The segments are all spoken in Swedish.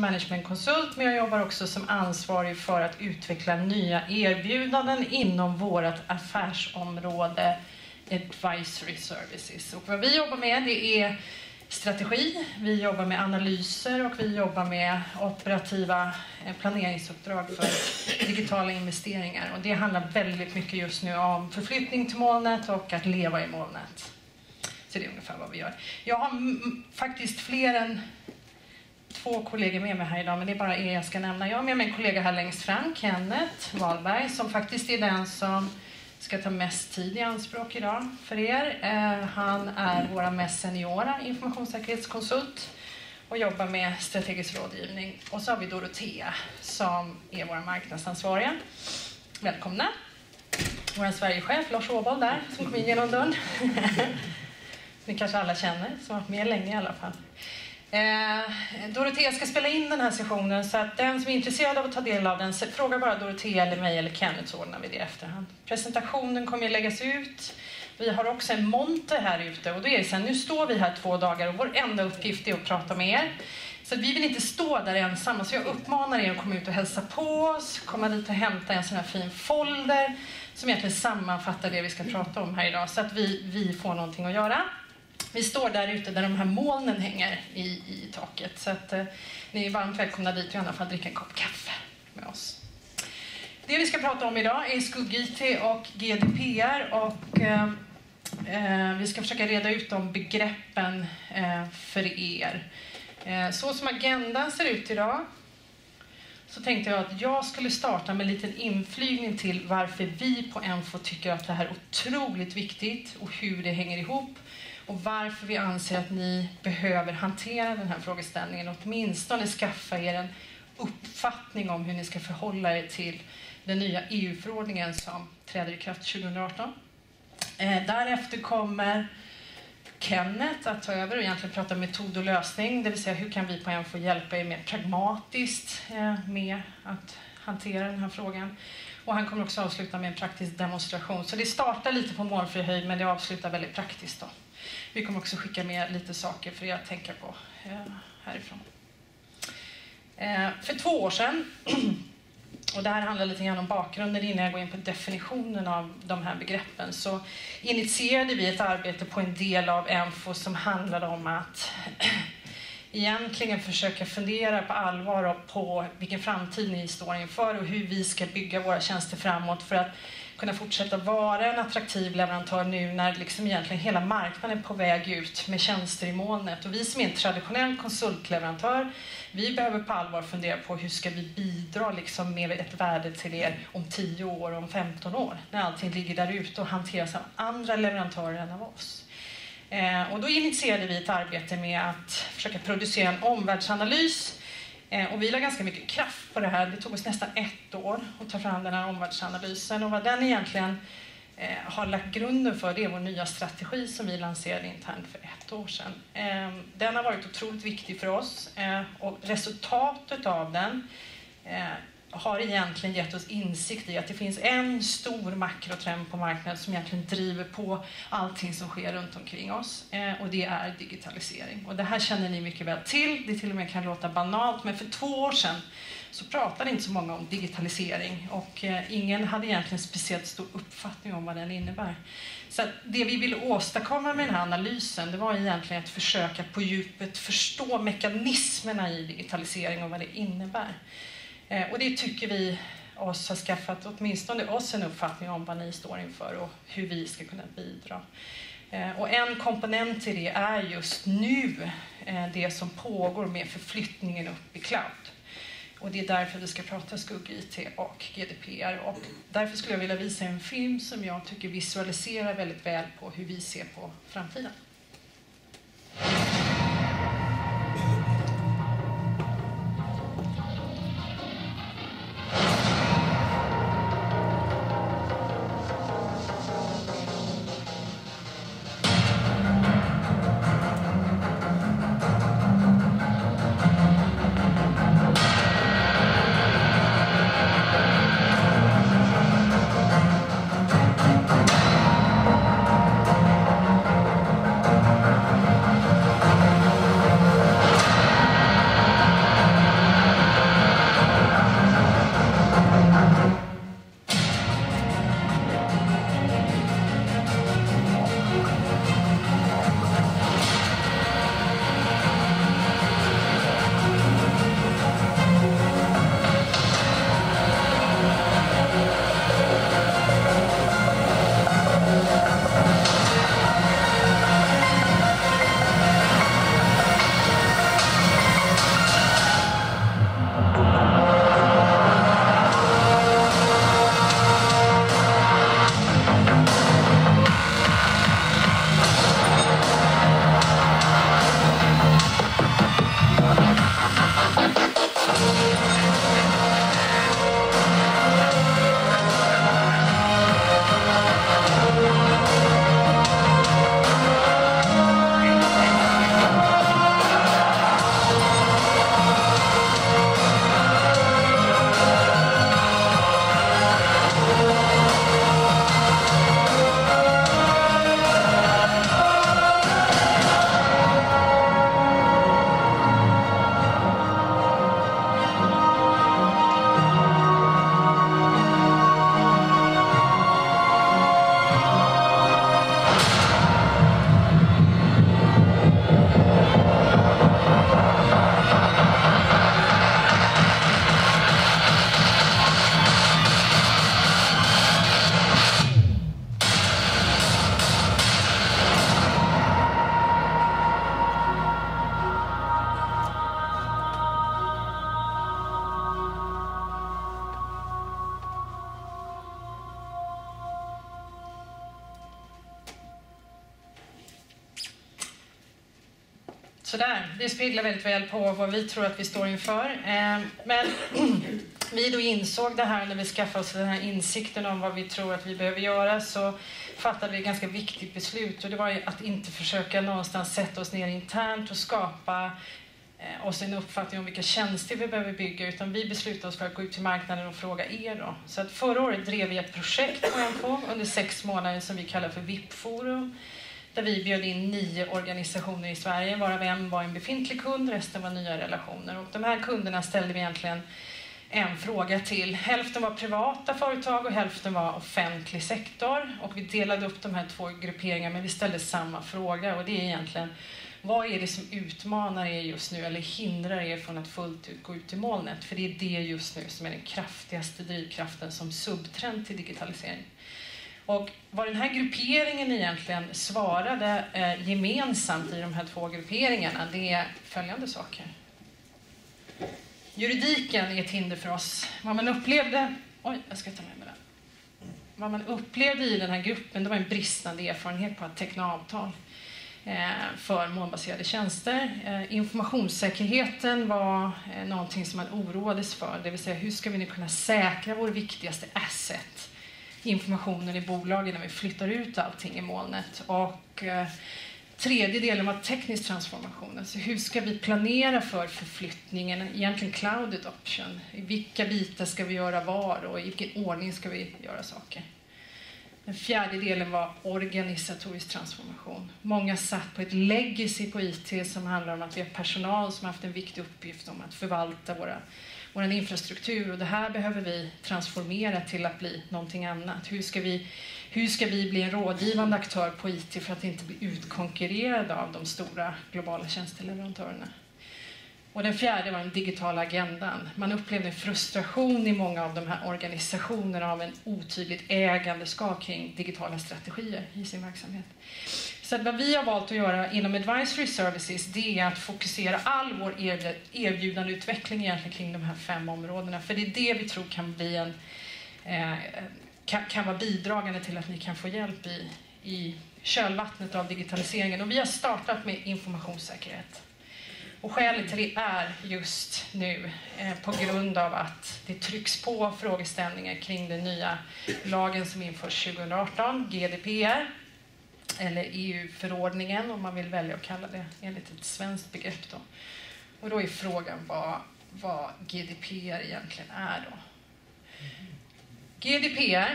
managementkonsult, men jag jobbar också som ansvarig för att utveckla nya erbjudanden inom vårt affärsområde Advisory Services. Och vad vi jobbar med, det är strategi, vi jobbar med analyser och vi jobbar med operativa planeringsuppdrag för digitala investeringar. Och det handlar väldigt mycket just nu om förflyttning till molnet och att leva i molnet. Så det är ungefär vad vi gör. Jag har faktiskt fler än 2 kollegor med mig här idag, men det är bara er jag ska nämna. Jag har med mig en kollega här längst fram, Kenneth Wahlberg, som faktiskt är den som ska ta mest tid i anspråk idag för er. Han är vår mest seniora informationssäkerhetskonsult och jobbar med strategisk rådgivning. Och så har vi Dorotea som är vår marknadsansvariga. Välkomna! Vår Sverigechef Lars Åboll där som kom in genom dörren. Ni kanske alla känner, som har varit med länge i alla fall. Dorotea ska spela in den här sessionen, så att den som är intresserad av att ta del av den, fråga bara Dorotea eller mig eller Kenneth, så ordnar vi det efterhand. Presentationen kommer att läggas ut. Vi har också en monter här ute, och då är det så här, nu står vi här 2 dagar och vår enda uppgift är att prata med er. Så vi vill inte stå där ensamma, så jag uppmanar er att komma ut och hälsa på oss, komma dit och hämta en sån här fin folder som egentligen sammanfattar det vi ska prata om här idag, så att vi får någonting att göra. Vi står där ute där de här molnen hänger i taket. Så att ni är varmt välkomna dit och i alla fall dricka en kopp kaffe med oss. Det vi ska prata om idag är skugg-IT och GDPR. Och vi ska försöka reda ut de begreppen för er. Så som agendan ser ut idag, så tänkte jag att jag skulle starta med en liten inflygning till varför vi på Enfo tycker att det här är otroligt viktigt och hur det hänger ihop. Och varför vi anser att ni behöver hantera den här frågeställningen och åtminstone skaffa er en uppfattning om hur ni ska förhålla er till den nya EU-förordningen som träder i kraft 2018. Därefter kommer Kenneth att ta över och egentligen prata metod och lösning, det vill säga hur kan vi på Enfo hjälpa er mer pragmatiskt med att hantera den här frågan. Och han kommer också avsluta med en praktisk demonstration. Så det startar lite på målfri höjd, men det avslutar väldigt praktiskt då. Vi kommer också skicka med lite saker för er att tänka på härifrån. För 2 år sedan, och det här handlar lite grann om bakgrunden innan jag går in på definitionen av de här begreppen, så initierade vi ett arbete på en del av Enfo som handlade om att egentligen försöka fundera på allvar på vilken framtid ni står inför och hur vi ska bygga våra tjänster framåt för att kunna fortsätta vara en attraktiv leverantör nu när liksom egentligen hela marknaden är på väg ut med tjänster i molnet. Och vi som är en traditionell konsultleverantör, vi behöver på allvar fundera på hur ska vi bidra liksom med ett värde till er om 10 år, om 15 år, när allting ligger där ute och hanteras av andra leverantörer än av oss. Och då initierade vi ett arbete med att försöka producera en omvärldsanalys. Och vi la ganska mycket kraft på det här. Det tog oss nästan 1 år att ta fram den här omvärldsanalysen. Och vad den egentligen har lagt grunden för, det är vår nya strategi som vi lanserade internt för 1 år sedan. Den har varit otroligt viktig för oss. Och resultatet av den har egentligen gett oss insikt i att det finns en stor makrotrend på marknaden som egentligen driver på allting som sker runt omkring oss. Och det är digitalisering. Och det här känner ni mycket väl till. Det till och med kan låta banalt, men för 2 år sedan så pratade inte så många om digitalisering. Och ingen hade egentligen speciellt stor uppfattning om vad den innebär. Så det vi ville åstadkomma med den här analysen, det var egentligen att försöka på djupet förstå mekanismerna i digitalisering och vad det innebär. Och det tycker vi oss har skaffat åtminstone oss en uppfattning om vad ni står inför och hur vi ska kunna bidra. Och en komponent till det är just nu det som pågår med förflyttningen upp i cloud. Och det är därför vi ska prata skugg-IT och GDPR. Och därför skulle jag vilja visa en film som jag tycker visualiserar väldigt väl på hur vi ser på framtiden. Så det speglar väldigt väl på vad vi tror att vi står inför. Men vi då insåg det här när vi skaffade oss den här insikten om vad vi tror att vi behöver göra, så fattade vi ett ganska viktigt beslut, och det var ju att inte försöka någonstans sätta oss ner internt och skapa oss en uppfattning om vilka tjänster vi behöver bygga, utan vi beslutade oss för att gå ut till marknaden och fråga er då. Så att förra året drev vi ett projekt på NK under 6 månader som vi kallar för VIP-forum, där vi bjöd in 9 organisationer i Sverige, varav en var en befintlig kund, resten var nya relationer. Och de här kunderna ställde vi egentligen en fråga till. Hälften var privata företag och hälften var offentlig sektor. Och vi delade upp de här 2 grupperingarna, men vi ställde samma fråga. Och det är egentligen, vad är det som utmanar er just nu eller hindrar er från att fullt ut gå ut i molnet? För det är det just nu som är den kraftigaste drivkraften som subtrend till digitalisering. Och vad den här grupperingen egentligen svarade gemensamt i de här 2 grupperingarna, det är följande saker. Juridiken är ett hinder för oss. Vad man upplevde, vad man upplevde i den här gruppen, det var en bristande erfarenhet på att teckna avtal för molnbaserade tjänster. Informationssäkerheten var någonting som man oroades för, det vill säga hur ska vi nu kunna säkra vår viktigaste asset, informationen i bolagen, när vi flyttar ut allting i molnet. Och tredje delen var teknisk transformation. Alltså hur ska vi planera för förflyttningen, egentligen cloud adoption. I vilka bitar ska vi göra var och i vilken ordning ska vi göra saker. Den fjärde delen var organisatorisk transformation. Många satt på ett legacy på IT som handlar om att vi har personal som har haft en viktig uppgift om att förvalta vår infrastruktur, och det här behöver vi transformera till att bli någonting annat. Hur ska vi bli en rådgivande aktör på IT för att inte bli utkonkurrerade av de stora globala tjänsteleverantörerna? Och den fjärde var den digitala agendan. Man upplevde en frustration i många av de här organisationerna av en otydligt ägandeskap kring digitala strategier i sin verksamhet. Så vad vi har valt att göra inom Advisory Services, det är att fokusera all vår erbjudande utveckling egentligen kring de här 5 områdena. För det är det vi tror kan bli kan vara bidragande till att ni kan få hjälp i kölvattnet av digitaliseringen. Och vi har startat med informationssäkerhet. Och skälet till det är just nu på grund av att det trycks på frågeställningar kring den nya lagen som införs 2018, GDPR, eller EU-förordningen om man vill välja att kalla det enligt ett svenskt begrepp då. Och då är frågan vad GDPR egentligen är då. GDPR,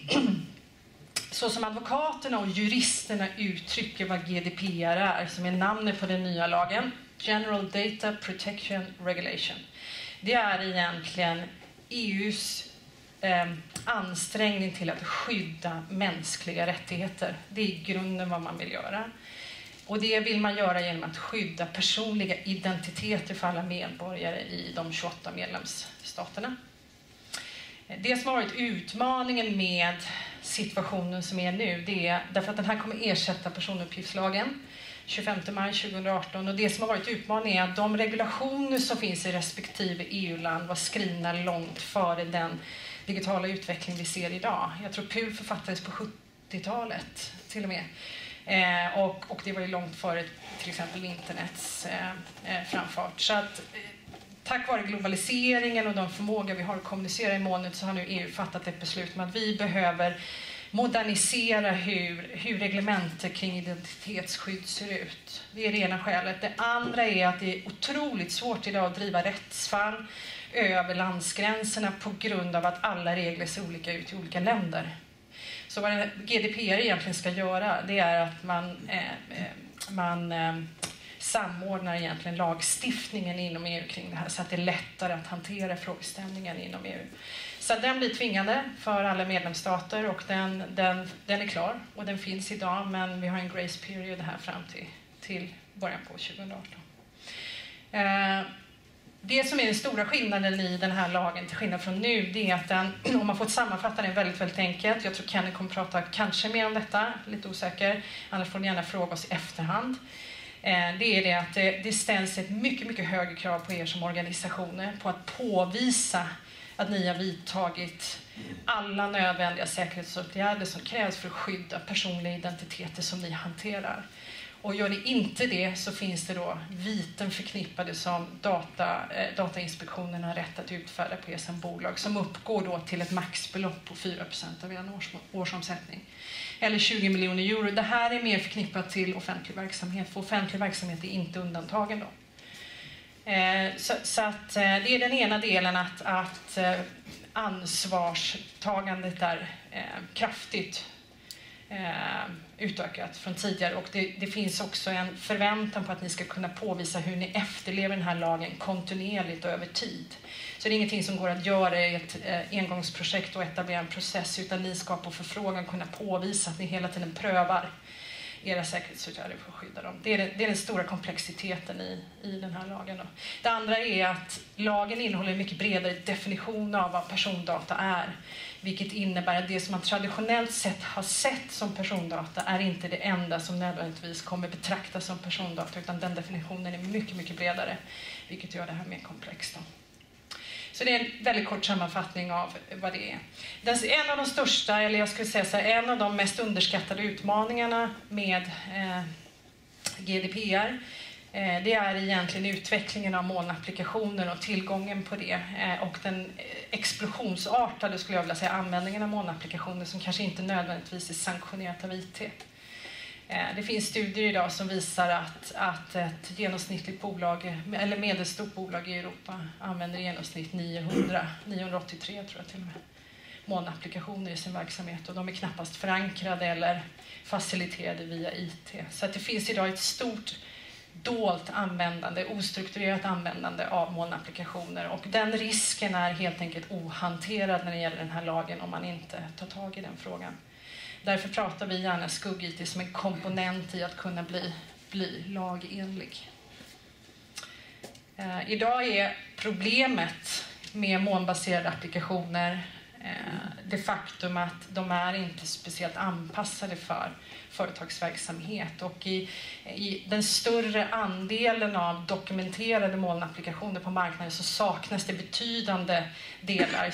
så som advokaterna och juristerna uttrycker vad GDPR är, som är namnet på den nya lagen, General Data Protection Regulation. Det är egentligen EUs ansträngning till att skydda mänskliga rättigheter. Det är i grunden vad man vill göra. Och det vill man göra genom att skydda personliga identiteter för alla medborgare i de 28 medlemsstaterna. Det som har varit utmaningen med situationen som är nu, det är därför att den här kommer ersätta personuppgiftslagen 25 maj 2018. Och det som har varit utmaningen är att de regulationer som finns i respektive EU-land var skrivna långt före den digitala utveckling vi ser idag. Jag tror PUL författades på 70-talet till och med. Och det var ju långt före till exempel internets framfart. Så att tack vare globaliseringen och de förmågor vi har att kommunicera i molnet så har nu EU fattat ett beslut om att vi behöver modernisera hur reglementer kring identitetsskydd ser ut. Det är det ena skälet. Det andra är att det är otroligt svårt idag att driva rättsfall över landsgränserna på grund av att alla regler ser olika ut i olika länder. Så vad GDPR egentligen ska göra, det är att man samordnar egentligen lagstiftningen inom EU kring det här så att det är lättare att hantera frågeställningar inom EU. Så den blir tvingande för alla medlemsstater och den är klar och den finns idag, men vi har en grace period här fram till början på 2018. Det som är den stora skillnaden i den här lagen till skillnad från nu, det är att den, om man får sammanfatta den väldigt, väldigt enkelt, jag tror Kenny kommer prata kanske mer om detta, lite osäker, annars får ni gärna fråga oss i efterhand. Det är det att det ställs ett mycket, mycket högre krav på er som organisationer på att påvisa att ni har vidtagit alla nödvändiga säkerhetsåtgärder som krävs för att skydda personliga identiteter som ni hanterar. Och gör det inte det så finns det då viten förknippade som Datainspektionen har rätt att utfärda på er som bolag, som uppgår då till ett maxbelopp på 4% av er årsomsättning. Eller 20 miljoner euro. Det här är mer förknippat till offentlig verksamhet, för offentlig verksamhet är inte undantagen då. Så att det är den ena delen, att ansvarstagandet är kraftigt utökat från tidigare, och det finns också en förväntan på att ni ska kunna påvisa hur ni efterlever den här lagen kontinuerligt och över tid. Så det är ingenting som går att göra i ett engångsprojekt och etablera en process, utan ni ska på förfrågan kunna påvisa att ni hela tiden prövar era säkerhetsåtgärder för att skydda dem. Det är den stora komplexiteten i den här lagen då. Det andra är att lagen innehåller en mycket bredare definition av vad persondata är, vilket innebär att det som man traditionellt sett har sett som persondata är inte det enda som nödvändigtvis kommer betraktas som persondata, utan den definitionen är mycket, mycket bredare, vilket gör det här mer komplext då. Så det är en väldigt kort sammanfattning av vad det är. En av de största, eller jag skulle säga så här, en av de mest underskattade utmaningarna med GDPR, det är egentligen utvecklingen av molnapplikationer och tillgången på det, och den explosionsartade, skulle jag vilja säga, användningen av molnapplikationer som kanske inte nödvändigtvis är sanktionerat av IT. Det finns studier idag som visar att ett genomsnittligt bolag, eller medelstort bolag i Europa, använder i genomsnitt 983 tror jag till och med, molnapplikationer i sin verksamhet, och de är knappast förankrade eller faciliterade via IT. Så att det finns idag ett stort dolt användande, ostrukturerat användande av molnapplikationer, och den risken är helt enkelt ohanterad när det gäller den här lagen om man inte tar tag i den frågan. Därför pratar vi gärna skugg-IT som en komponent i att kunna bli lagenlig. Idag är problemet med molnbaserade applikationer det faktum att de är inte speciellt anpassade för företagsverksamhet, och i den större andelen av dokumenterade molnapplikationer på marknaden så saknas det betydande delar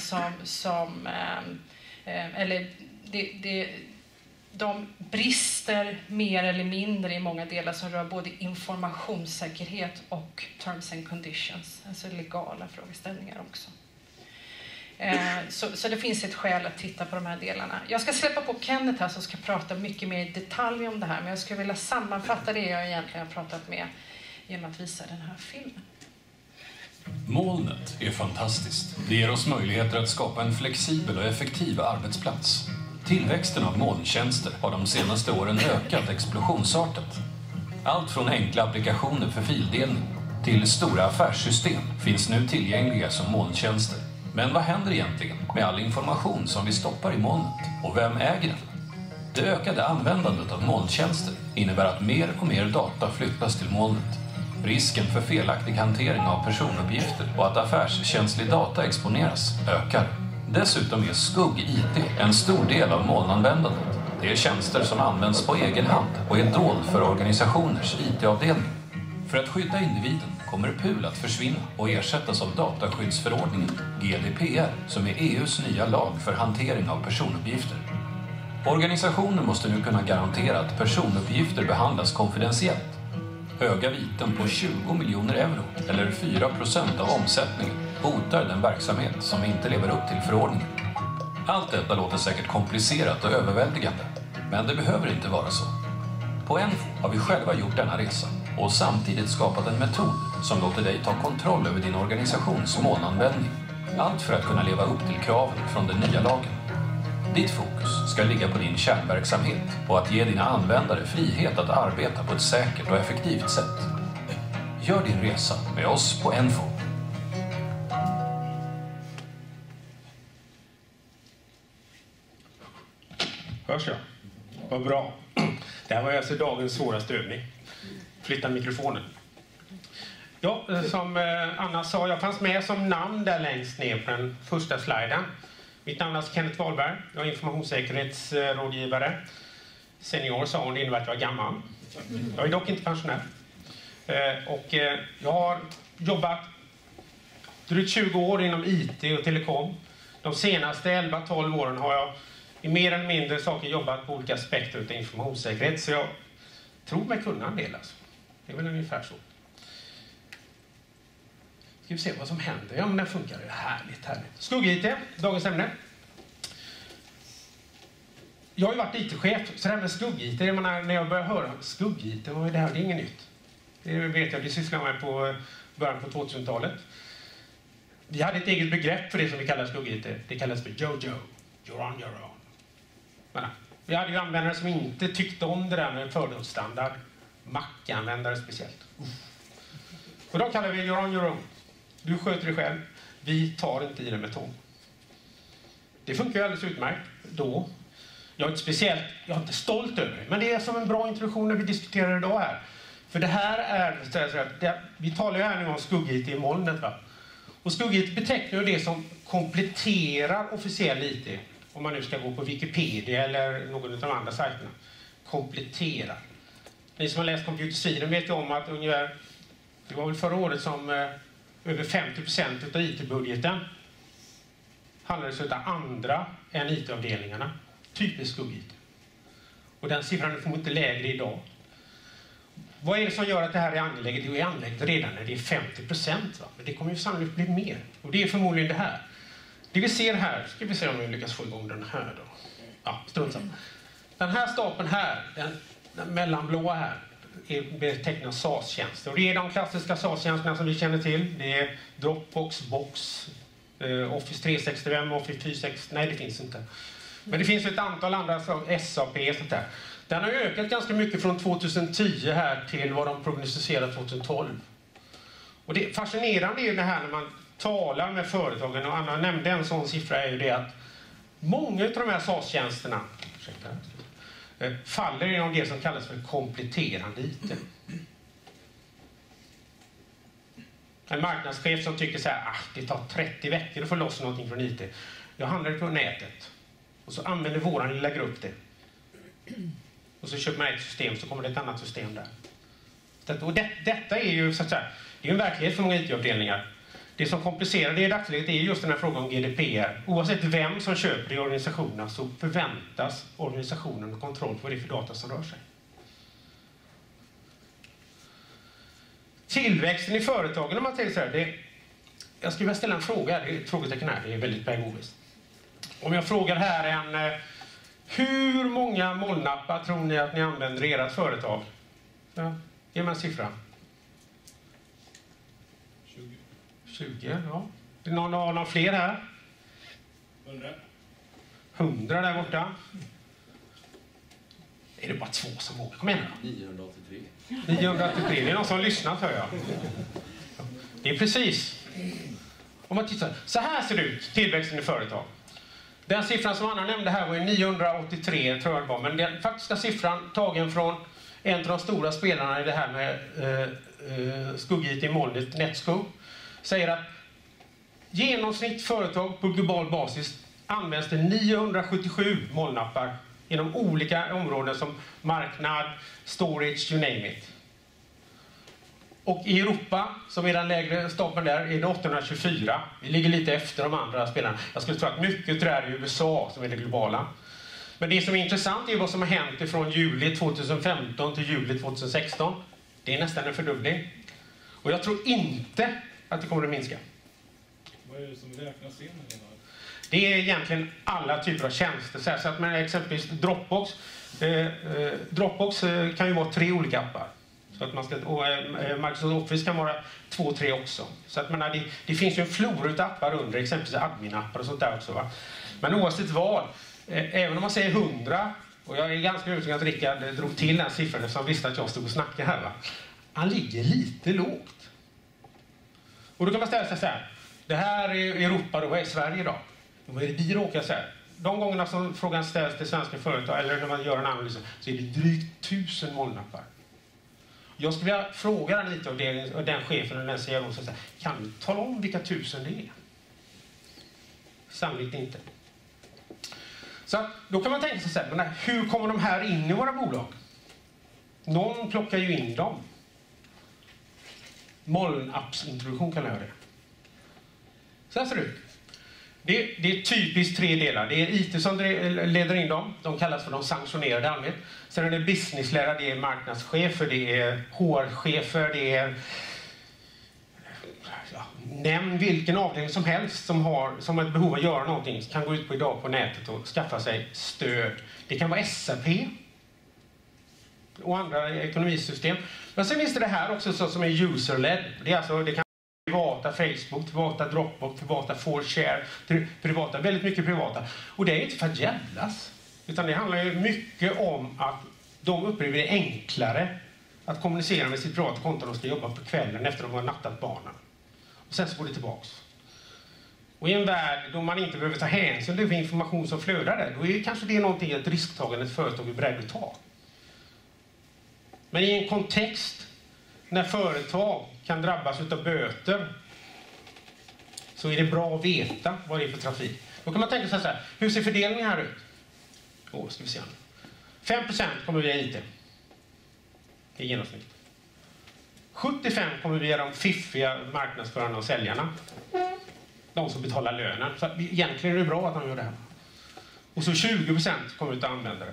de brister mer eller mindre i många delar som rör både informationssäkerhet och terms and conditions, alltså legala frågeställningar också. Så det finns ett skäl att titta på de här delarna. Jag ska släppa på Kenneth här som ska prata mycket mer i detalj om det här, men jag skulle vilja sammanfatta det jag egentligen har pratat med genom att visa den här filmen. Molnet är fantastiskt. Det ger oss möjligheter att skapa en flexibel och effektiv arbetsplats. Tillväxten av molntjänster har de senaste åren ökat explosionsartat. Allt från enkla applikationer för fildelning till stora affärssystem finns nu tillgängliga som molntjänster. Men vad händer egentligen med all information som vi stoppar i molnet, och vem äger den? Det ökade användandet av molntjänster innebär att mer och mer data flyttas till molnet. Risken för felaktig hantering av personuppgifter och att affärskänslig data exponeras ökar. Dessutom är skugg-IT en stor del av molnanvändandet. Det är tjänster som används på egen hand och är dold för organisationers IT-avdelning. För att skydda individen kommer PUL att försvinna och ersättas av dataskyddsförordningen GDPR, som är EUs nya lag för hantering av personuppgifter. Organisationer måste nu kunna garantera att personuppgifter behandlas konfidentiellt. Höga viten på 20 miljoner euro, eller 4% av omsättningen, hotar den verksamhet som inte lever upp till förordningen. Allt detta låter säkert komplicerat och överväldigande, men det behöver inte vara så. På Enfo har vi själva gjort denna resa och samtidigt skapat en metod som låter dig ta kontroll över din organisations molnanvändning. Allt för att kunna leva upp till kraven från den nya lagen. Ditt fokus ska ligga på din kärnverksamhet och att ge dina användare frihet att arbeta på ett säkert och effektivt sätt. Gör din resa med oss på Enfo. Hörs jag? Vad bra. Det här var alltså dagens svåraste övning. Flytta mikrofonen. Ja, som Anna sa, jag fanns med som namn där längst ner på den första sliden. Mitt namn är Kenneth Wahlberg. Jag är informationssäkerhetsrådgivare. Senior sa hon, det innebär att jag är gammal. Jag är dock inte pensionär. Och jag har jobbat drygt 20 år inom IT och telekom. De senaste 11-12 åren har jag i mer eller mindre saker jobbat på olika aspekter av informationssäkerhet. Så jag tror mig kunna en del alltså. Det är väl ungefär så. Ska vi se vad som händer. Ja, men den funkar ju. Härligt, härligt. Skugg-IT, dagens ämne. Jag har ju varit IT-chef, så det här med skugg-IT, när jag börjar höra skugg-IT, vad är det här? Det är inget nytt. Det vet jag, det sysslar med på början på 2000-talet. Vi hade ett eget begrepp för det som vi kallar skugg-IT. Det kallas för Jojo. You're on your own. Men, vi hade ju användare som inte tyckte om det där med fördomsstandard. Mac-användare speciellt. Och då kallar vi You're on your own. Du sköter dig själv. Vi tar inte i det med tång. Det funkar ju alldeles utmärkt då. Jag är inte stolt över det, men det är som en bra introduktion när vi diskuterar idag här. För det här är, vi talar ju här nu om skugg-IT i molnet, va? Och skugg-IT betecknar ju det som kompletterar officiell IT. Om man nu ska gå på Wikipedia eller någon av de andra sajterna. Kompletterar. Ni som har läst Computer Sweden vet ju om att ungefär, det var väl förra året som över 50% av IT-budgeten handlades av andra än IT-avdelningarna. Typiskt skugg-IT. Och den siffran är förmodligen inte lägre idag. Vad är det som gör att det här är angeläget? Det är angeläget redan när det är 50%. Va? Men det kommer ju sannolikt bli mer. Och det är förmodligen det här. Det vi ser här, ska vi se om vi lyckas få igång den här då. Ja, strunt samma. Den här stapeln här, den mellanblåa här, betecknar SAS-tjänster. Och det är de klassiska SAS-tjänsterna som vi känner till. Det är Dropbox, Box, Office 365, Office 360. Nej, det finns inte. Men det finns ett antal andra, SAP och sånt där. Den har ökat ganska mycket från 2010 här till vad de prognostiserar 2012. Och det fascinerande är ju det här när man talar med företagen, och Anna nämnde en sån siffra, är ju det att många av de här SAS-tjänsterna faller inom det som kallas för kompletterande IT. En marknadschef som tycker så här, det tar 30 veckor att få loss någonting från IT. Jag handlar det på nätet. Och så använder våran lilla grupp det. Och så köper man ett system, så kommer det ett annat system där. Och detta är ju så att säga, det är en verklighet för många IT-avdelningar. Det som komplicerar det i dagsläget är just den här frågan om GDPR. Oavsett vem som köper det i organisationen så förväntas organisationen ha kontroll på det för data som rör sig. Tillväxten i företagen, om man tänker så här, jag skulle vilja ställa en fråga, det är ett frågetecken här, det är väldigt pedagogiskt. Om jag frågar här hur många molnappar tror ni att ni använder i ert företag? Ja, ge mig en siffra. 20, ja. Det är någon fler här? 100 där borta. Är det bara 2 som vågar? Kom igen då. 983. 983, det är någon som har lyssnat, hör jag. Det är precis. Om man tittar, så här ser det ut, tillväxten i företag. Den siffran som Anna nämnde här var 983, tror jag det var. Men den faktiska siffran tagen från en av de stora spelarna i det här med skugg-IT i molnet, Netsko, säger att genomsnitt företag på global basis används det 977 molnappar inom olika områden som marknad, storage, you name it. Och i Europa, som är den lägre stapeln där, är det 824. Vi ligger lite efter de andra spelarna. Jag skulle tro att mycket är i USA som är det globala. Men det som är intressant är vad som har hänt från juli 2015 till juli 2016. Det är nästan en fördubbling. Och jag tror inte att det kommer att minska. Vad är det som räknas in? Det är egentligen alla typer av tjänster. Så att man exempelvis Dropbox. Dropbox kan ju vara 3 olika appar. Så att man ska, och Microsoft Office kan vara 2-3 också. Så att det finns ju en flora av appar under, exempelvis admin-appar och sånt där också. Va? Men oavsett vad, även om man säger 100, och jag är ganska övertygad att Rickard drog till den siffran som visste att jag stod och snackade här. Va? Han ligger lite lågt. Och då kan man ställa sig så här, det här är Europa då, vad är Sverige då? Vad är det vi råkar säga? De gångerna som frågan ställs till svenska företag, eller när man gör en analys, så är det drygt 1000 molnappar. Jag skulle vilja fråga den IT-avdelningen och den chefen och den CRO som säger, kan du tala om vilka 1000 det är? Sannolikt inte. Så då kan man tänka sig så här, men hur kommer de här in i våra bolag? Någon plockar ju in dem. Molnappsintroduktion kallar jag det. Så här ser det ut. Det är typiskt 3 delar. Det är IT som leder in dem. De kallas för de sanktionerade allmänhet. Sen är det businesslärare, det är marknadschefer, det är HR-chefer, det är... Nämn vilken avdelning som helst som har ett behov av att göra någonting, kan gå ut på idag på nätet och skaffa sig stöd. Det kan vara SAP och andra ekonomisystem. Men sen finns det här också som är user-led. Det kan vara privata Facebook, privata Dropbox, privata 4share, privata, väldigt mycket privata. Och det är inte för att jävlas, utan det handlar ju mycket om att de upplever det enklare att kommunicera med sitt privata konto när de ska jobba på kvällen efter att de har nattat barnen. Och sen så går det tillbaks. Och i en värld då man inte behöver ta hänsyn till information som flödar där, då är kanske det någonting ett risktagande företag är beredd att ta. Men i en kontext när företag kan drabbas av böter så är det bra att veta vad det är för trafik. Då kan man tänka sig så här, hur ser fördelningen här ut? Ska vi se. 5% kommer via IT. I genomsnitt. 75 kommer via de fiffiga marknadsförarna och säljarna. De som betalar lönen. Så egentligen är det bra att de gör det här. Och så 20% kommer ut användare.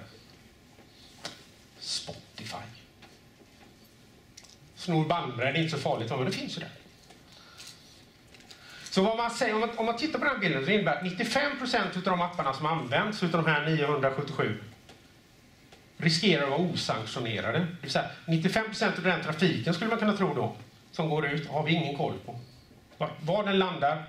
Spotify. Snor bandbredd, det är inte så farligt, men det finns ju där. Så vad man säger, om man tittar på den bilden så innebär att 95% av de apparna som används utav de här 977 riskerar att vara osanktionerade. Det vill säga 95% av den trafiken skulle man kunna tro då, som går ut, har vi ingen koll på. Var den landar.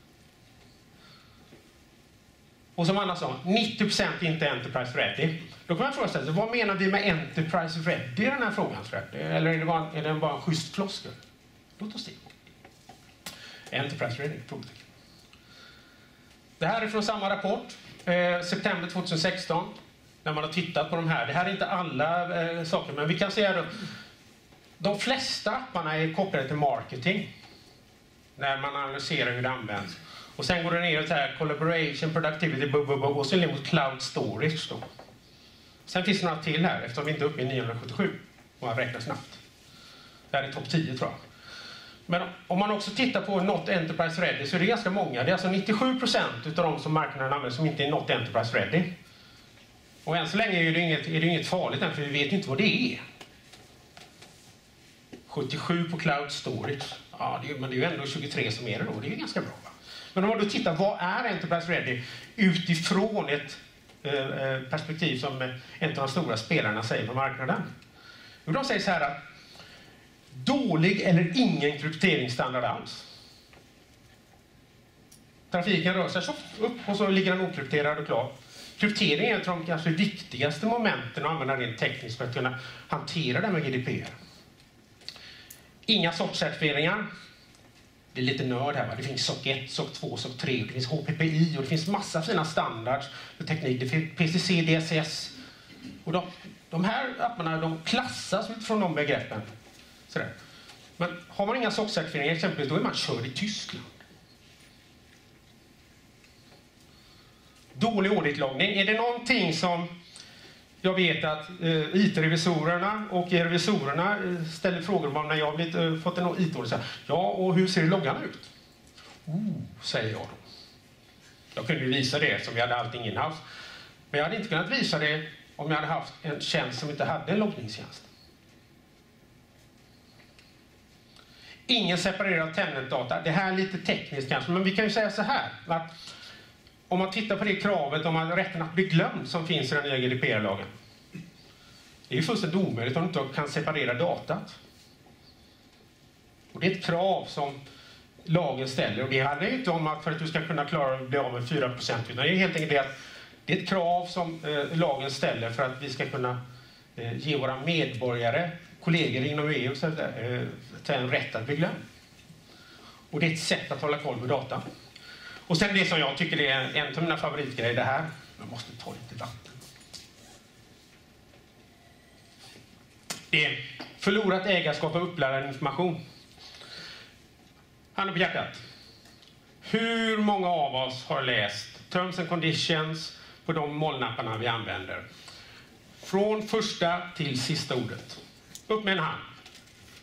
Och som Anna sa, 90% inte Enterprise Ready. Då kan man fråga sig, vad menar vi med Enterprise Ready i den här frågan? Eller är det bara en schysst floskel? Låt oss se. Enterprise Ready, frågetecken. Det här är från samma rapport, september 2016. När man har tittat på de här. Det här är inte alla saker, men vi kan se att de flesta apparna är kopplade till marketing. När man analyserar hur det används. Och sen går det ner till här, collaboration, productivity, och så ner mot cloud storage då. Sen finns det några till här, eftersom vi inte är uppe i 977. Och man räknar snabbt. Det här är topp 10 tror jag. Men om man också tittar på Not Enterprise Ready så är det ganska många. Det är alltså 97% av de som marknaden använder som inte är Not Enterprise Ready. Och än så länge är det inget farligt än, för vi vet inte vad det är. 77 på cloud storage. Ja, men det är ju ändå 23 som är det då. Det är ju ganska bra. Va? Men om man då tittar, vad är Enterprise Ready utifrån ett perspektiv som en av de stora spelarna säger på marknaden? Och de säger så här att dålig eller ingen krypteringsstandard alls. Trafiken rör sig så upp och så ligger den okrypterad och klar. Kryptering är ett av de kanske viktigaste momenten att använda rent tekniskt för att kunna hantera det med GDPR. Inga sortcertifieringar. Det är lite nörd här. Va? Det finns SOC 1, SOC 2, SOC 3, det finns HPPI och det finns massa fina standards för teknik. Det finns PCC, DSS. Och de här apparna de klassas utifrån de begreppen. Sådär. Men har man inga SOC-certifieringar exempelvis, då är man körd i Tyskland. Dålig auditloggning. Är det någonting som jag vet att IT-revisorerna och revisorerna ställer frågor om när jag har fått en IT-audit? Ja, och hur ser loggarna ut? Säger jag då. Jag kunde ju visa det som vi hade allting in-house. Men jag hade inte kunnat visa det om jag hade haft en tjänst som inte hade en loggningstjänst. Ingen separerad tenant-data. Det här är lite tekniskt kanske, men vi kan ju säga så här. Att om man tittar på det kravet om rätten att bli glömd som finns i den nya GDPR-lagen. Det är ju fullständigt omöjligt om du inte kan separera datat. Och det är ett krav som lagen ställer. Och det handlar ju inte om att för att du ska kunna klara att bli av med 4%. Utan det är helt enkelt det att det är ett krav som lagen ställer för att vi ska kunna ge våra medborgare, kollegor inom EU ta en rätt att bli glömd. Och det är ett sätt att hålla koll på data. Och sen det som jag tycker är en av mina favoritgrejer, det här. Jag måste ta lite vatten. Det är förlorat ägarskap och uppladdad information. Handen på hjärtat. Hur många av oss har läst Terms and Conditions på de molnapparna vi använder? Från första till sista ordet. Upp med en hand.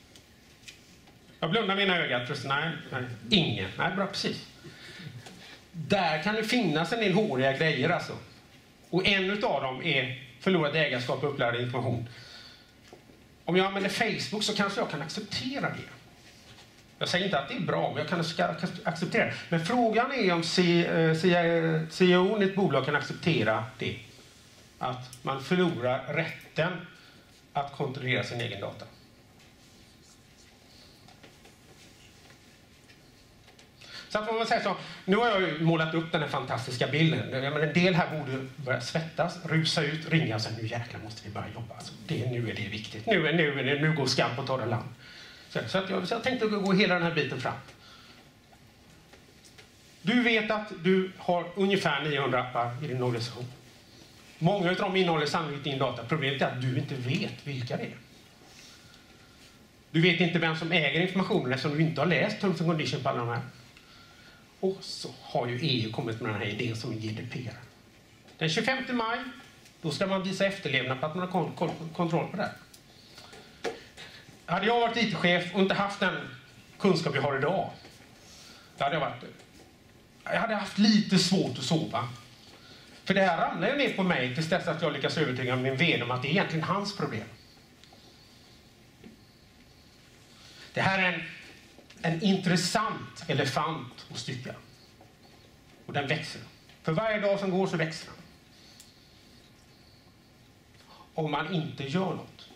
Jag blundar mina ögon. Nej, ingen. Nej, bra, precis. där kan det finnas en del håriga grejer alltså. Och en utav dem är förlorat ägarskap och upplärd information. Om jag använder Facebook så kanske jag kan acceptera det. Jag säger inte att det är bra, men jag kan acceptera det. Men frågan är om CEO i ett bolag kan acceptera det. Att man förlorar rätten att kontrollera sin egen data. Så att man säger så, nu har jag ju målat upp den här fantastiska bilden. En del här borde börja svettas, rusa ut, ringa och säga nu jäklar måste vi börja jobba. Alltså, nu är det viktigt. Nu går skam på torra land. Så att jag tänkte gå hela den här biten fram. Du vet att du har ungefär 900 appar i din organisation. Många av dem innehåller sannolikt din data. Problemet är att du inte vet vilka det är. Du vet inte vem som äger informationen eftersom du inte har läst terms and conditions på alla de här. Och så har ju EU kommit med den här idén som är GDPR. Den 25 maj, då ska man visa efterlevnad på att man har kontroll på det här. Hade jag varit IT-chef och inte haft den kunskap jag har idag, jag hade haft lite svårt att sova. För det här ramlar ju ner på mig tills dess att jag lyckas övertyga min vd om att det är egentligen hans problem. Det här är en intressant elefant att stycka. Och den växer. För varje dag som går så växer den. Om man inte gör något.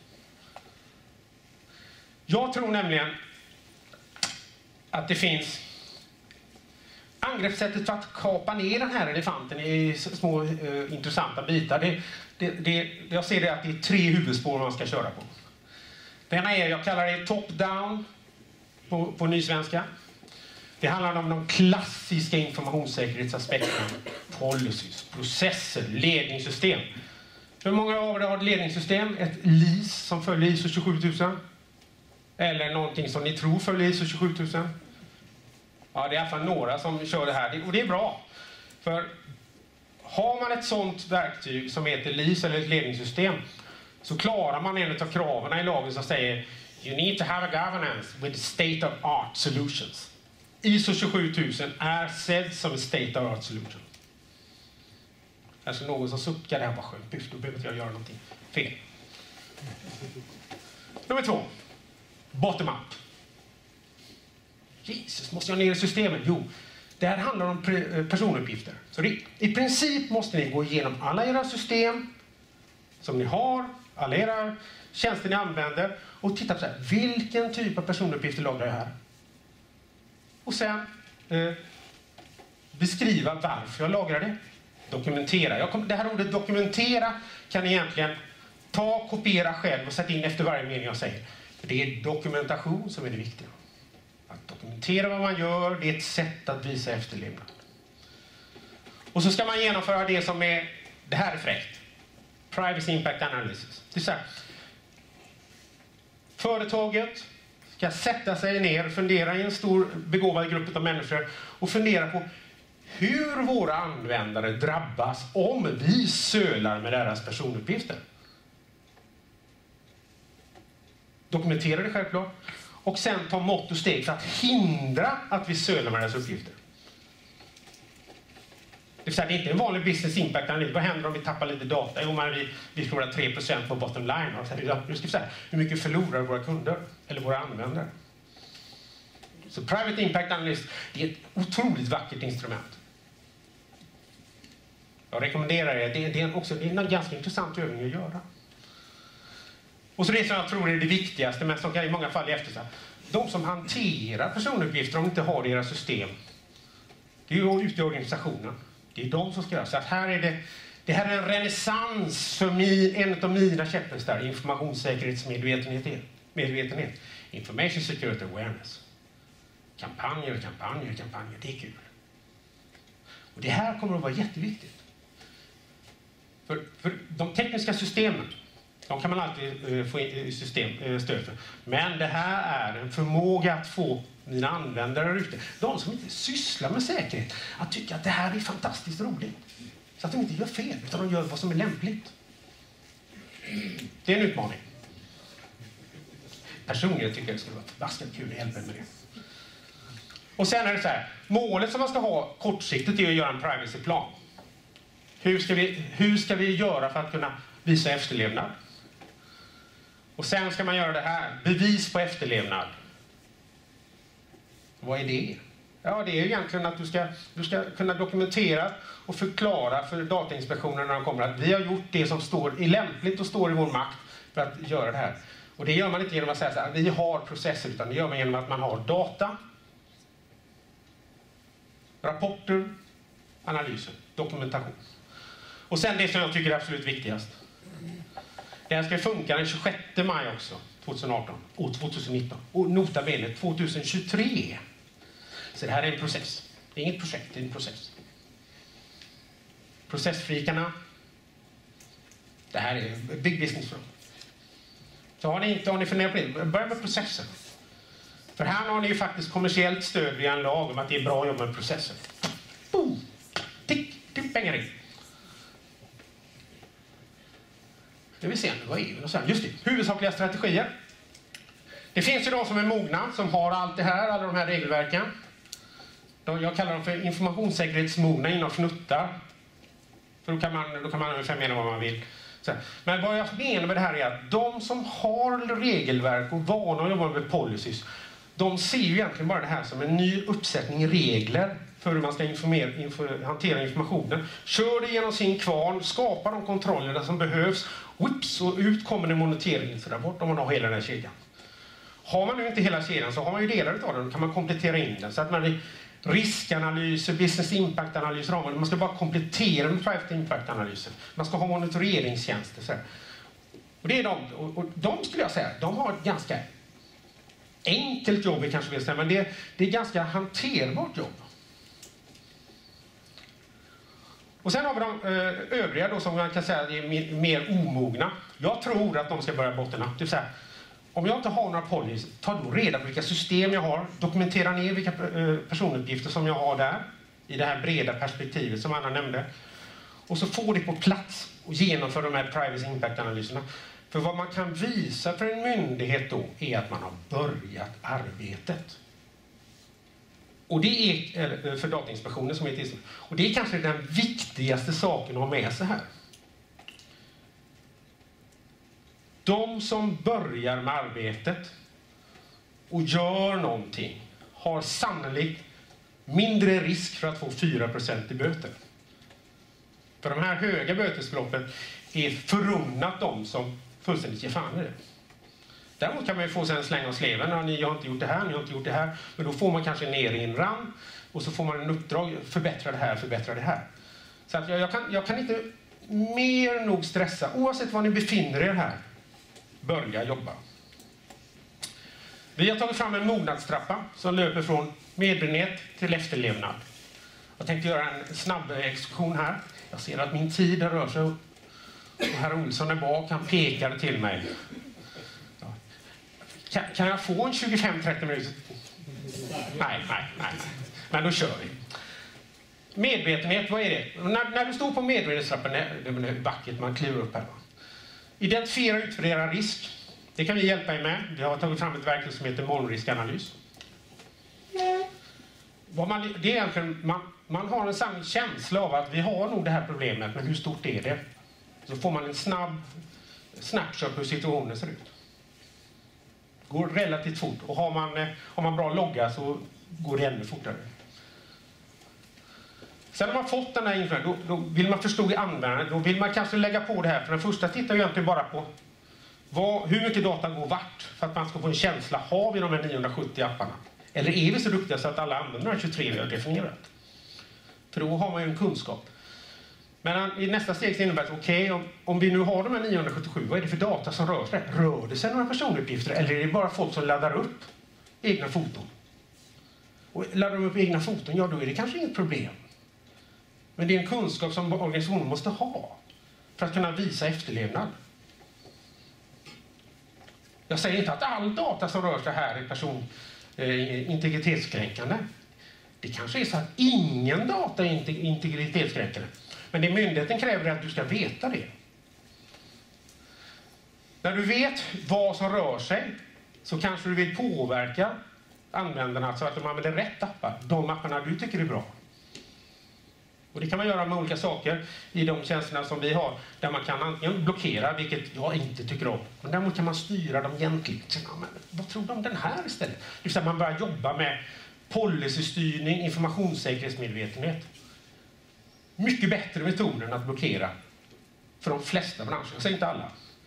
Jag tror nämligen att det finns angreppssättet för att kapa ner den här elefanten i små intressanta bitar. Jag ser det att det är 3 huvudspår man ska köra på. Det ena är, jag kallar det top-down på nysvenska. Det handlar om de klassiska informationssäkerhetsaspekterna. Policies, processer, ledningssystem. Hur många av er har ett ledningssystem? Ett LIS som följer ISO 27000? Eller någonting som ni tror följer ISO 27000? Ja, det är i alla fall några som kör det här. Och det är bra. För har man ett sånt verktyg som heter LIS eller ett ledningssystem så klarar man en av kraven i lagen som säger you need to have a governance with state of art solutions. ISO 27000 är sedd som en state of art solution. Alltså någon som suckar där bara skönt. Då behöver inte jag göra någonting fel. Nummer 2. Bottom up. Jesus, måste jag ner i systemet? Jo, det här handlar om personuppgifter. Så i princip måste ni gå igenom alla era system som ni har, alla era tjänster ni använder och titta på så här, vilken typ av personuppgifter lagrar jag här? Och sen beskriva varför jag lagrar det. Dokumentera. Det här ordet dokumentera kan ni egentligen ta, kopiera själv och sätta in efter varje mening jag säger. För det är dokumentation som är det viktiga. Att dokumentera vad man gör, det är ett sätt att visa efterlevnad. Och så ska man genomföra det som är, det här är fräckt. Privacy Impact Analysis. Det är så här. Företaget ska sätta sig ner och fundera i en stor begåvad grupp av människor och fundera på hur våra användare drabbas om vi sölar med deras personuppgifter. Dokumentera det självklart. Och sen ta mått och steg för att hindra att vi sölar med deras uppgifter. Det vill säga, det är inte en vanlig business impact analys. Vad händer om vi tappar lite data? Jo, vi förlorar 3% på bottom line. Nu ska vi säga, hur mycket förlorar våra kunder eller våra användare? Så private impact analys är ett otroligt vackert instrument. Jag rekommenderar det. Det är en ganska intressant övning att göra. Och så det som jag tror är det viktigaste, men som kan i många fall är eftersatt. De som hanterar personuppgifter, om de inte har deras system, det är ju ute i organisationen. Det är de som ska göra. Så att det här är en renässans för en av mina käpphästar, informationssäkerhetsmedvetenhet. Information security awareness. Kampanjer, det är kul. Och det här kommer att vara jätteviktigt. För de tekniska systemen, de kan man alltid få stöd för. Men det här är en förmåga att få mina användare ute, de som inte sysslar med säkerhet, att tycka att det här är fantastiskt roligt. Så att de inte gör fel, utan de gör vad som är lämpligt. Det är en utmaning. Personligen tycker jag det skulle vara förbaskat kul att hjälpa med det. Och sen är det så här, målet som man ska ha kortsiktigt är att göra en privacyplan. Hur ska vi göra för att kunna visa efterlevnad? Och sen ska man göra det här, bevis på efterlevnad. Vad är det? Ja, det är ju egentligen att du ska kunna dokumentera och förklara för Datainspektionen när de kommer att vi har gjort det som är lämpligt och står i vår makt för att göra det här. Och det gör man inte genom att säga så här, vi har processer, utan det gör man genom att man har data, rapporter, analyser, dokumentation. Och sen det som jag tycker är absolut viktigast. Det här ska funka den 26 maj också, 2018 och 2019. Och nota bene 2023. Så det här är en process. Det är inget projekt, det är en process. Processfrikarna. Det här är big business för dem. Så har ni funderat på det, börja med processen. För här har ni ju faktiskt kommersiellt stöd via en lag om att det är bra att jobba med processer. Boom! Tick, tick, pengar in. Det vill se, vad är det? Just det, huvudsakliga strategier. Det finns ju de som är mogna, som har allt det här, alla de här regelverken. Jag kallar dem för informationssäkerhetsmogna inom fnuttar. För då kan man ungefär mena vad man vill. Men vad jag menar med det här är att de som har regelverk och vana att jobba med policies, de ser ju egentligen bara det här som en ny uppsättning regler för hur man ska hantera informationen. Kör det genom sin kvarn, skapar de kontrollerna som behövs, whips, och ut kommer en moniteringsrapport om man har hela den här kedjan. Har man nu inte hela kedjan så har man ju delar av den, då kan man komplettera in den. Så att man riskanalyser, business impact-analyser, man ska bara komplettera med private impact-analyser. Man ska ha monitoreringstjänster. Så här. Och det är de skulle jag säga, de har ett ganska enkelt jobb, kanske vill säga, men det är ganska hanterbart jobb. Och sen har vi de övriga då, som man kan säga är mer omogna. Jag tror att de ska börja botten upp. Det vill säga, om jag inte har några policies, ta då reda på vilka system jag har, dokumentera ner vilka personuppgifter som jag har där, i det här breda perspektivet som Anna nämnde. Och så få det på plats och genomföra de här privacy impact-analyserna. För vad man kan visa för en myndighet då är att man har börjat arbetet. Och det är för Datainspektionen som heter. Och det är kanske den viktigaste saken att ha med sig här. De som börjar med arbetet och gör någonting har sannolikt mindre risk för att få 4% i böter. För de här höga bötesbeloppen är förunnat de som fullständigt ger fan i det. Däremot kan man ju få sig en släng av sleven. Ja, ni har inte gjort det här, ni har inte gjort det här. Men då får man kanske en erinran och så får man en uppdrag, förbättra det här, förbättra det här. Så att jag kan inte mer nog stressa, oavsett var ni befinner er här. Börja jobba. Vi har tagit fram en mognadstrappa som löper från medvetenhet till efterlevnad. Jag tänkte göra en snabb exekution här. Jag ser att min tid rör sig och herr Olsson är bak, han pekar till mig. Kan jag få en 25-30 minuter? Nej. Men då kör vi. Medvetenhet, vad är det? När du står på medvetenhetstrappan, det är vackert, man kliver upp här. Identifiera och utvärdera risk. Det kan vi hjälpa er med. Vi har tagit fram ett verktyg som heter molnriskanalys. Det är egentligen, man har en sann känsla av att vi har nog det här problemet, men hur stort är det? Så får man en snabb snapshot hur situationen ser ut. Går relativt fort, och har man bra logga så går det ännu fortare. Sen när man fått den här info, då vill man förstå i användandet, då vill man kanske lägga på det här. För den första tittar ju egentligen bara på hur mycket data går vart, för att man ska få en känsla, har vi de här 970 apparna? Eller är vi så duktiga så att alla använder de 23 vi har definierat? För då har man ju en kunskap. Men i nästa steg så innebär det att okej, om vi nu har de här 977, vad är det för data som rör sig? Rör det sig några personuppgifter, eller är det bara folk som laddar upp egna foton? Och laddar de upp egna foton, ja då är det kanske inget problem. Men det är en kunskap som organisationen måste ha för att kunna visa efterlevnad. Jag säger inte att all data som rör sig här är integritetskränkande. Det kanske är så att ingen data är integritetskränkande. Men det myndigheten kräver är att du ska veta det. När du vet vad som rör sig så kanske du vill påverka användarna så att de använder rätt appar. De apparna du tycker är bra. Och det kan man göra med olika saker i de tjänsterna som vi har. Där man kan antingen blockera, vilket jag inte tycker om. Men däremot kan man styra dem egentligen. Men vad tror de om den här istället? Det vill säga man börjar jobba med policystyrning, informationssäkerhetsmedvetenhet. Mycket bättre metod än att blockera. För de flesta branscher. Jag säger inte alla.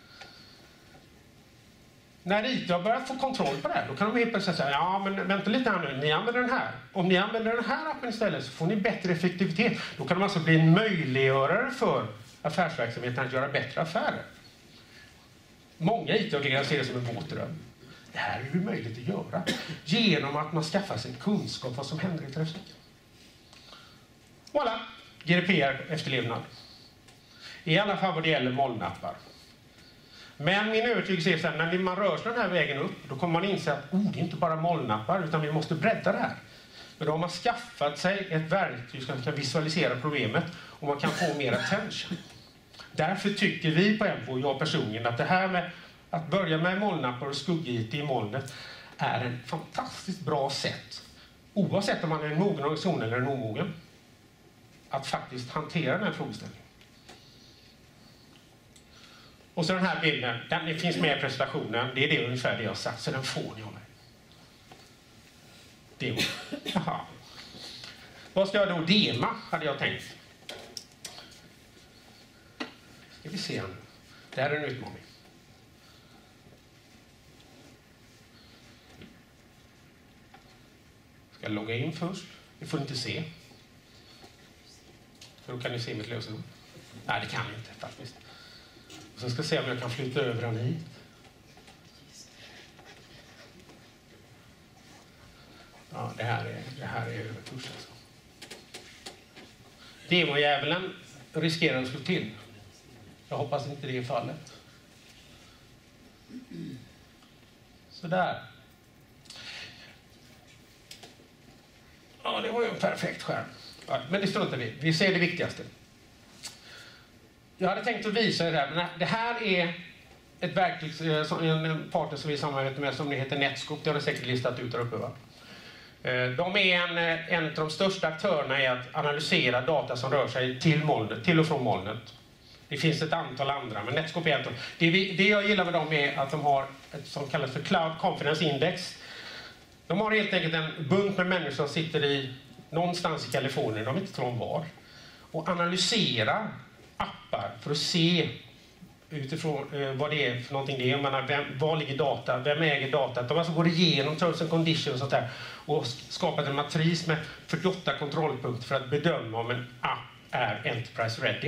När IT har börjat få kontroll på det här, då kan de helt plötsligt säga, ja men vänta lite här nu, ni använder den här. Om ni använder den här appen istället så får ni bättre effektivitet. Då kan de alltså bli en möjliggörare för affärsverksamheten att göra bättre affärer. Många IT-avdelningar ser det som en våt dröm. Det här är ju möjligt att göra genom att man skaffar sig kunskap vad som händer i trafiken. Voilà, GDPR-efterlevnad. I alla fall vad det gäller molnappar. Men min övertygelse är att när man rör sig den här vägen upp, då kommer man inse att det är inte bara molnappar, utan vi måste bredda det här. Men då har man skaffat sig ett verktyg som kan visualisera problemet och man kan få mer attention. Därför tycker vi på Enfo, jag personligen, att det här med att börja med molnappar och skugg-IT i molnet är en fantastiskt bra sätt, oavsett om man är en mogen organisation eller en omogen, att faktiskt hantera den här frågeställningen. Och så den här bilden, den finns med i presentationen. Det är det ungefär det jag har sagt, så den får ni av mig. Demo. Jaha. Vad ska jag då dema, hade jag tänkt. Ska vi se nu. Det här är en utmaning. Ska jag logga in först? Vi får inte se. För då kan ni se mitt lösenord. Nej, det kan ni inte faktiskt. Och så ska jag se om jag kan flytta över den hit. Ja, det här är överkurs alltså. Demojävulen riskerar att slå till. Jag hoppas inte det är fallet. Sådär. Ja, det var ju en perfekt skärm. Ja, men det struntar vi. Vi ser det viktigaste. Jag hade tänkt att visa er det här, men det här är ett verktyg, en partner som vi samarbetar med som heter Netscope. Det har det säkert listat ut där uppe, va? De är en av de största aktörerna i att analysera data som rör sig till och från molnet. Det finns ett antal andra, men Netscope är en av dem. Det jag gillar med dem är att de har ett som kallas för Cloud Confidence Index. De har helt enkelt en bunt med människor som sitter någonstans i Kalifornien, de vet inte om var, och analyserar appar för att se utifrån vad det är för någonting det är. Var ligger data? Vem äger datat? De alltså går igenom terms and conditions och sånt där och skapat en matris med 48 kontrollpunkter för att bedöma om en app är enterprise ready.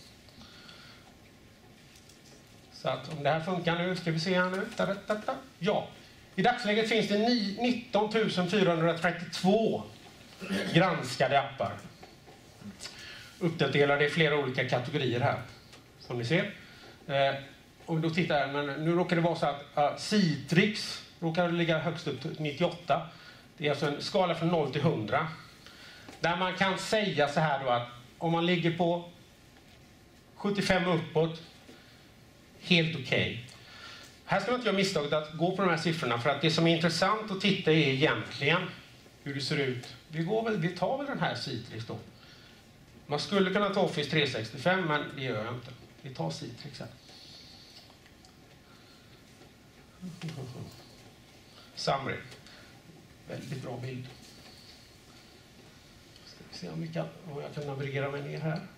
Så att om det här funkar nu, ska vi se här nu. Ja, i dagsläget finns det 19 432 granskade appar. Uppdaterade i flera olika kategorier här, som ni ser. Om vi då tittar, men nu råkar det vara så att Citrix råkar ligga högst upp till 98. Det är alltså en skala från 0 till 100. Där man kan säga så här då att om man ligger på 75 uppåt, helt okej. Här ska man inte göra misstaget att gå på de här siffrorna, för att det som är intressant att titta är egentligen hur det ser ut. Vi tar väl den här Citrix då. Man skulle kunna ta Office 365, men det gör jag inte. Vi tar Citrix här. Summary. Väldigt bra bild. Ska vi se om jag kan navigera mig ner här.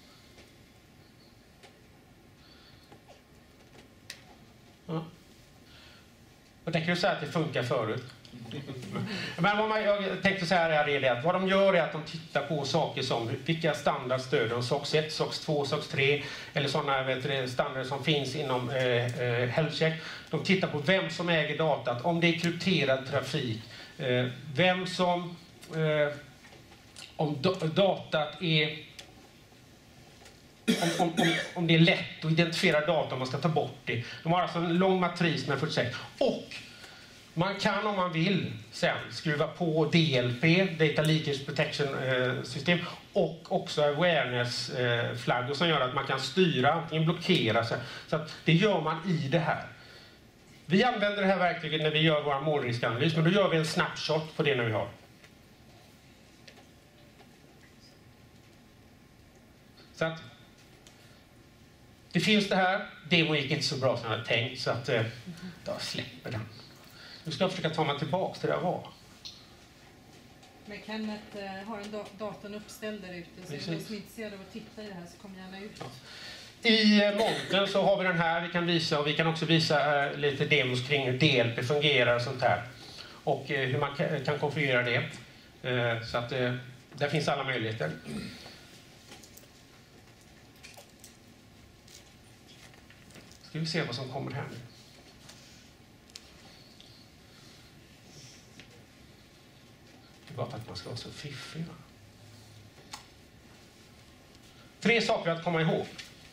Ja. Jag tänker säga att det funkar förut. Men jag tänkte säga här är det att vad de gör är att de tittar på saker som vilka standardstöd, SOX 1, SOX 2, SOX 3 eller sådana standarder som finns inom HealthCheck. De tittar på vem som äger datat, om det är krypterad trafik, vem som om datat är om det är lätt att identifiera data om man ska ta bort det. De har alltså en lång matris med 46. Och man kan om man vill sen skruva på DLP, Data Leakage Protection System, och också awareness-flaggor som gör att man kan styra, antingen blockera sig. Så att det gör man i det här. Vi använder det här verktyget när vi gör vår målriskanalys, men då gör vi en snapshot på det när vi har. Så att det finns det här. Demon gick inte så bra som jag hade tänkt, så att jag släpper den. Nu ska jag försöka ta mig tillbaka till det jag var. Men Kenneth har en datorn uppställd där ute, så är det någon som är intresserad av att titta i det här så kom gärna ut. Ja. I montern så har vi den här vi kan visa, och vi kan också visa lite demos kring hur DLP fungerar och sånt här. Och hur man kan konfigurera det. Så att där finns alla möjligheter. Ska vi se vad som kommer här nu. Det är bara för att man ska vara så fiffig. Va? 3 saker att komma ihåg.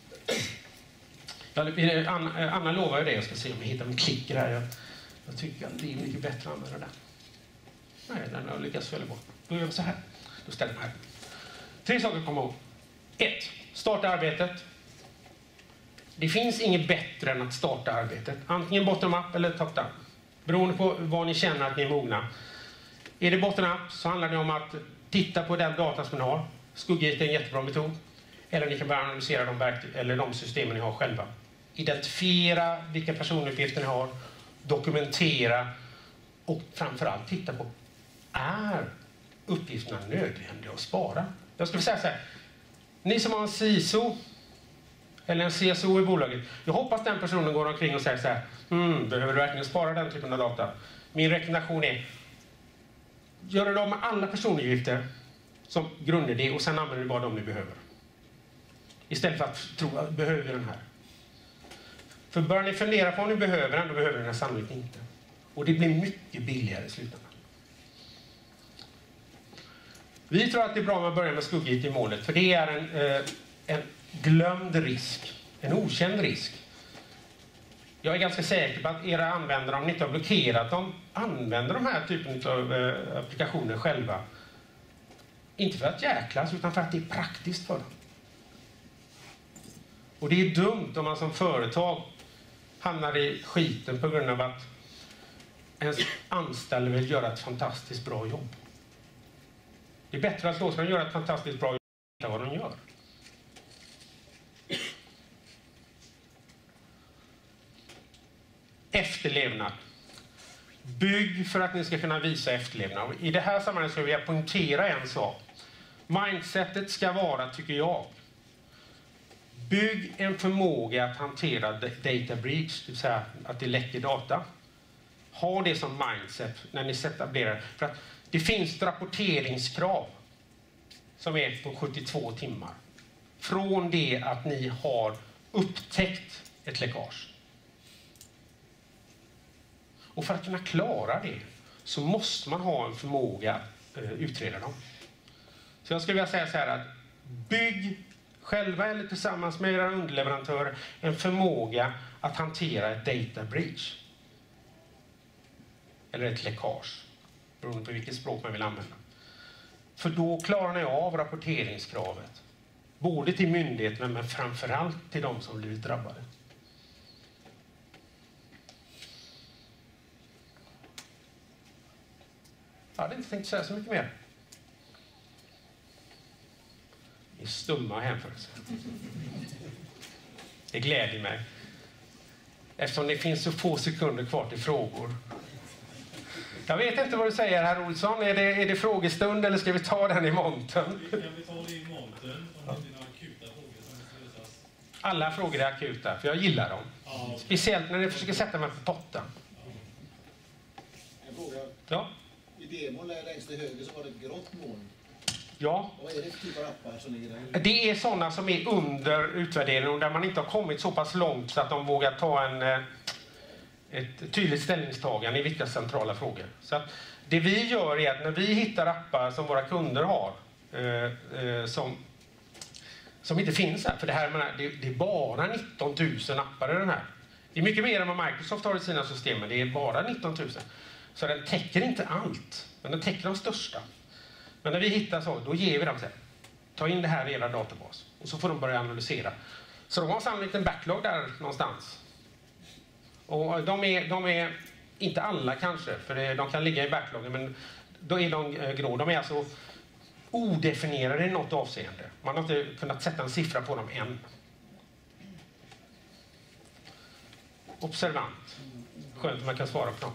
Anna lovar ju det. Jag ska se om jag hittar en klicker här. Jag tycker att det är mycket bättre att använda den. Nej, den har jag lyckats följa bort. Då gör vi så här. Då ställer jag här. 3 saker att komma ihåg. 1. Starta arbetet. Det finns inget bättre än att starta arbetet. Antingen bottom-up eller top-down. Beroende på vad ni känner att ni är mogna. Är det bottom-up så handlar det om att titta på den data som ni har. Skugg-IT är en jättebra metod. Eller ni kan börja analysera de systemen ni har själva. Identifiera vilka personuppgifter ni har. Dokumentera. Och framförallt titta på, är uppgifterna nödvändiga att spara? Jag skulle säga så här. Ni som har en CISO eller en CSO i bolaget. Jag hoppas den personen går omkring och säger så här. Behöver du verkligen spara den typen av data? Min rekommendation är, gör det av med alla personuppgifter som grundidé och sen använder du bara de ni behöver. Istället för att tro att behöver vi den här. För börjar ni fundera på om ni behöver den, då behöver ni den sannolikt inte. Och det blir mycket billigare i slutändan. Vi tror att det är bra om man börjar med skugg-IT i målet, för det är en glömd risk, en okänd risk. Jag är ganska säker på att era användare, om ni inte har blockerat dem, använder de här typen av applikationer själva. Inte för att jäklas, utan för att det är praktiskt för dem. Och det är dumt om man som företag hamnar i skiten på grund av att ens anställda vill göra ett fantastiskt bra jobb. Det är bättre att låta dem göra ett fantastiskt bra jobb än vad de gör. Efterlevnad. Bygg för att ni ska kunna visa efterlevnad. I det här sammanhanget ska vi poängtera en sak. Mindsetet ska vara, tycker jag, bygg en förmåga att hantera data breach, det vill säga att det läcker data. Ha det som mindset när ni etablerar. För att det finns rapporteringskrav som är på 72 timmar. Från det att ni har upptäckt ett läckage. Och för att kunna klara det så måste man ha en förmåga att utreda dem. Så jag skulle vilja säga så här att bygg själva eller tillsammans med era underleverantörer en förmåga att hantera ett data breach. Eller ett läckage, beroende på vilket språk man vill använda. För då klarar ni av rapporteringskravet. Både till myndigheterna men framförallt till de som blivit drabbade. Jag hade inte tänkt säga så mycket mer. Ni är stumma och hänförelser. Det gläder mig. Eftersom det finns så få sekunder kvar till frågor. Jag vet inte vad du säger, herr Olsson. Är det frågestund eller ska vi ta den i montern? Kan vi ta det i montern om det är några akuta frågor som måste lösas? Alla frågor är akuta, för jag gillar dem. Ja. Speciellt när ni försöker sätta mig på potten. En fråga. Ja. I demon längst till höger så var det ett grått moln. Ja. Vad är det för typ av appar som ligger där? Det är sådana som är under utvärdering och där man inte har kommit så pass långt så att de vågar ta ett tydligt ställningstagande i viktiga centrala frågor. Så att det vi gör är att när vi hittar appar som våra kunder har som inte finns här, för det här det är bara 19 000 appar i den här. Det är mycket mer än vad Microsoft har i sina system, men det är bara 19 000. Så den täcker inte allt, men den täcker de största. Men när vi hittar så, då ger vi dem sen. Ta in det här i era databas. Och så får de börja analysera. Så de har sannolikt en backlog där någonstans. Och de är inte alla kanske, för de kan ligga i backloggen, men då är de grå. De är alltså odefinierade i något avseende. Man har inte kunnat sätta en siffra på dem än. Observant. Skönt att man kan svara på dem.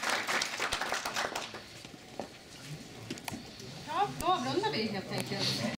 Ja, då avrundar vi helt enkelt.